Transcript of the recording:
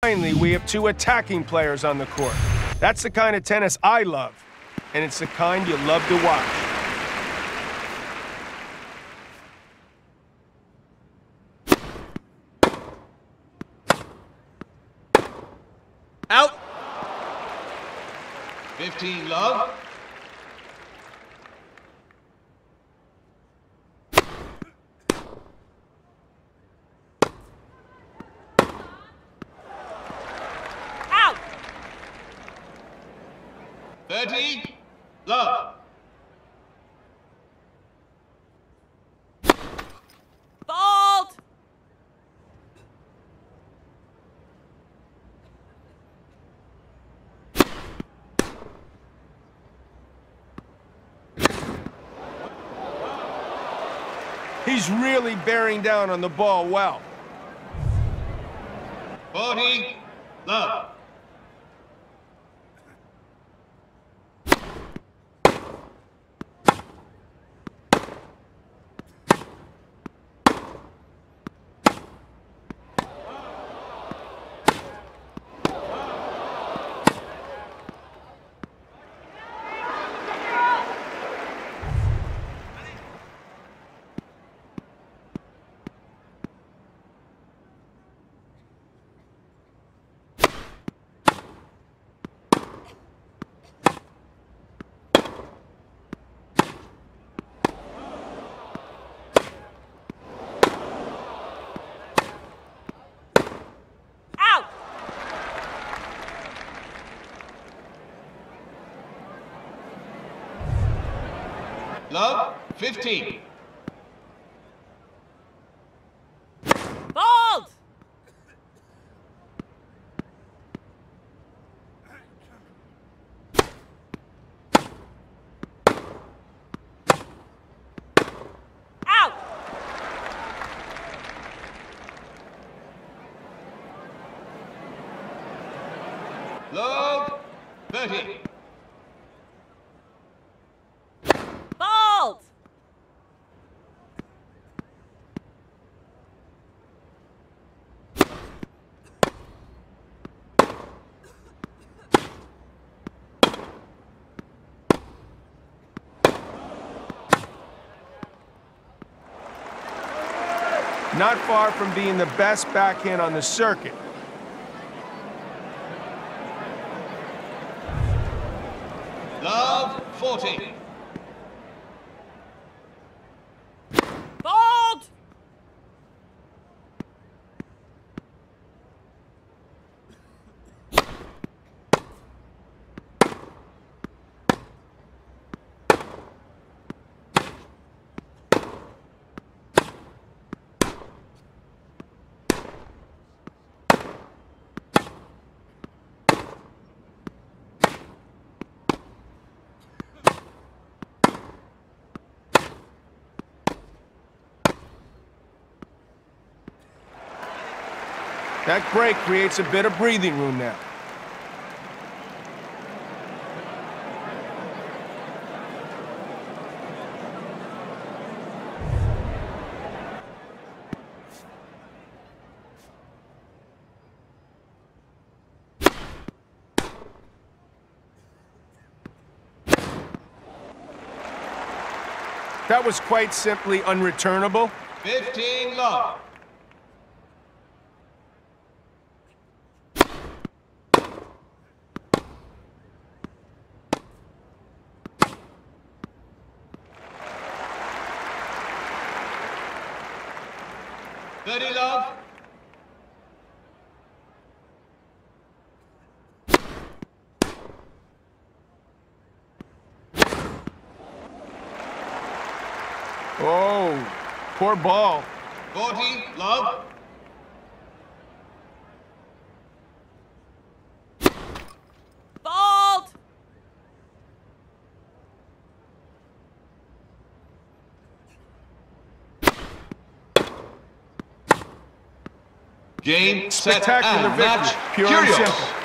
Finally, we have two attacking players on the court. That's the kind of tennis I love, and it's the kind you love to watch. Out. 15 love. Out. 30 love. Fault. He's really bearing down on the ball well. 40 love. Love, 15. Bald! Out! Love, 30. Not far from being the best backhand on the circuit. Love, 40. Bald! That break creates a bit of breathing room now. That was quite simply unreturnable. 15 love. Dirty love. Oh, poor ball. 40 love. Fault. Game, set, Spectacular and victory. match. Pure and Curios. simple.